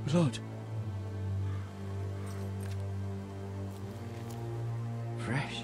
Blood. Fresh.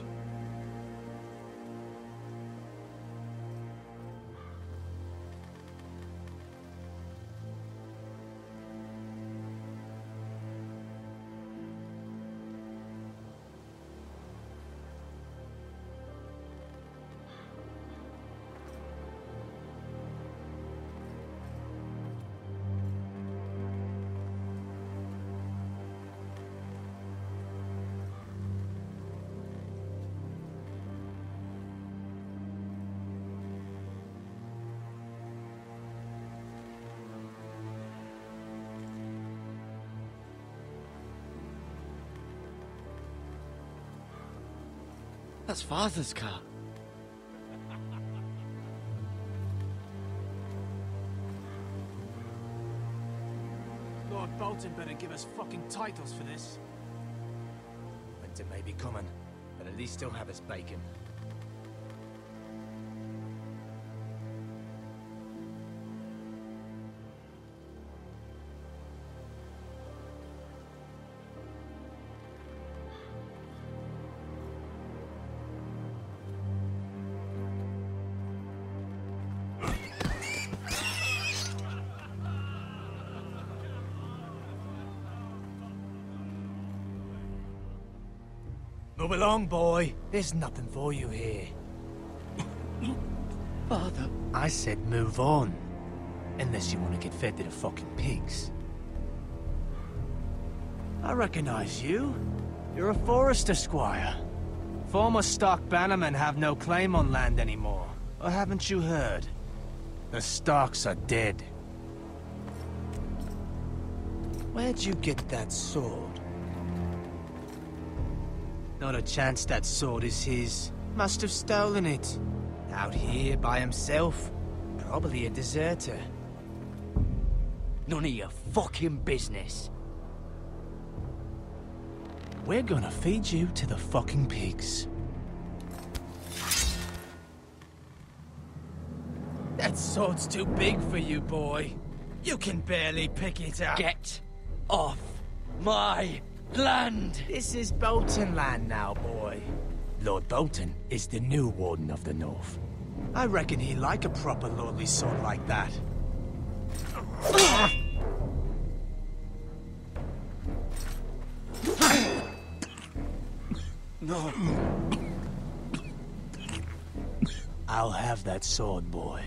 That's Father's car. Lord Bolton better give us fucking titles for this. Winter may be coming, but at least he'll have his bacon. Move along, boy. There's nothing for you here. Father. I said move on. Unless you want to get fed to the fucking pigs. I recognize you. You're a Forrester squire. Former Stark bannermen have no claim on land anymore. Or haven't you heard? The Starks are dead. Where'd you get that sword? Not a chance that sword is his. Must have stolen it. Out here by himself. Probably a deserter. None of your fucking business. We're gonna feed you to the fucking pigs. That sword's too big for you, boy. You can barely pick it up. Get off my land! This is Bolton land now, boy. Lord Bolton is the new Warden of the North. I reckon he'd like a proper lordly sword like that. No. I'll have that sword, boy.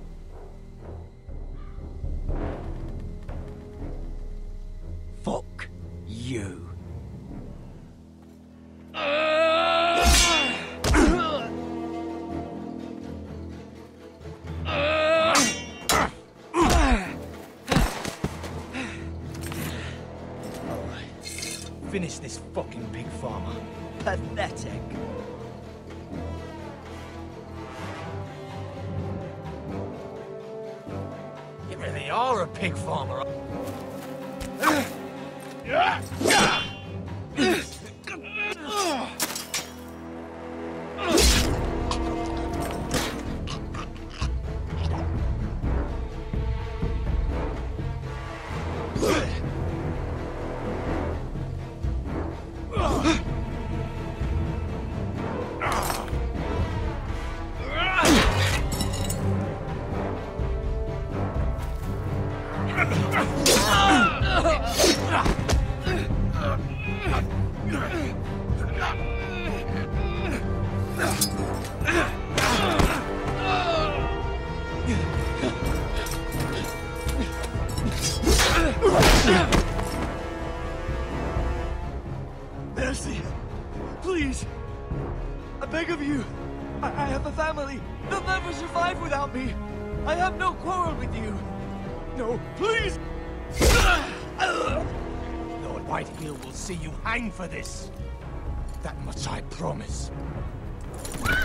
Fuck you. Finish this fucking pig farmer. Pathetic. You really are a pig farmer. Mercy. Please. I beg of you. I have a family. They'll never survive without me. I have no quarrel with you. No, please. Lord Whitehill will see you hang for this. That much I promise.